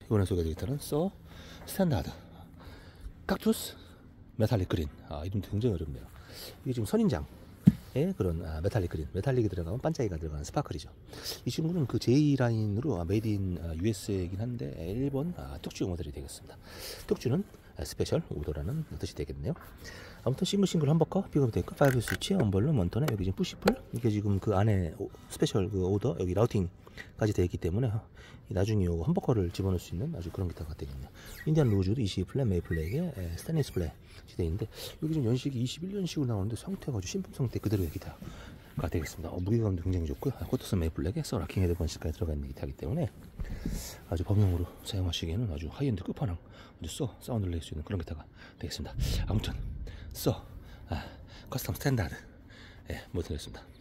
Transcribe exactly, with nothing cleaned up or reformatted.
이번에 소개해드릴 기타는 써 스탠다드 칵투스 메탈릭 그린. 아, 이름도 굉장히 어렵네요. 이게 지금 선인장의 그런 아, 메탈릭 그린, 메탈릭이 들어가면 반짝이가 들어가는 스파클이죠. 이 친구는 그 제이 라인으로 아, 메이드 인 유에스에이긴 한데 일본 아, 특주 모델이 되겠습니다. 특주는 아, 스페셜 오더라는 뜻이 되겠네요. 아무튼 싱글 싱글 험버커, 픽업 데이커, 파이브 스위치, 언벌룸, 원터네, 여기 지금 푸시풀, 이게 지금 그 안에 오, 스페셜 그 오더, 여기 라우팅까지 되어 있기 때문에 나중에 요 험버커를 집어넣을 수 있는 아주 그런 기타가 되겠네요. 인디안 로즈도 이십이 플랫, 메이플렉에 스테인리스 플랫이 되어 있는데 여기 지금 연식이 이십일 년식으로 나오는데 상태가 아주 신품 상태 그대로의 기타가 되겠습니다. 어, 무게감도 굉장히 좋고요. 코터슨 메이플렉에 써 락킹 헤드번식까지 들어가 있는 기타이기 때문에 아주 범용으로 사용하시기에는 아주 하이엔드 끝판왕 아주 써 사운드를 낼 수 있는 그런 기타가 되겠습니다. 아무튼 써 아, 커스텀 스탠다드 예, 모델이었습니다.